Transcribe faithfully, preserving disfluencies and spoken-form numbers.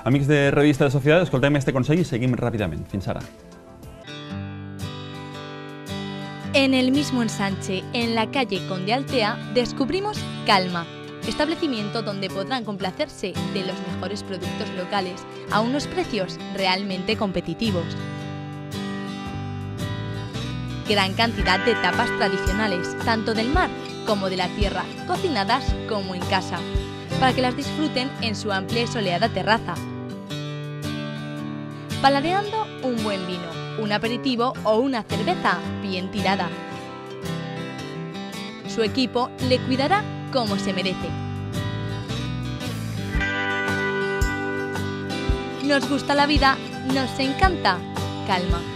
Amics de Revista de Societat, escoltem este consell i seguim ràpidament. Fins ara. En el mismo ensanche, en la calle Conde Altea, descubrimos Calma, establecimiento donde podrán complacerse de los mejores productos locales a unos precios realmente competitivos. Gran cantidad de tapas tradicionales, tanto del mar como de la tierra, cocinadas como en casa, para que las disfruten en su amplia y soleada terraza. Paladeando un buen vino, un aperitivo o una cerveza bien tirada. Su equipo le cuidará como se merece. Nos gusta la vida, nos encanta Calma.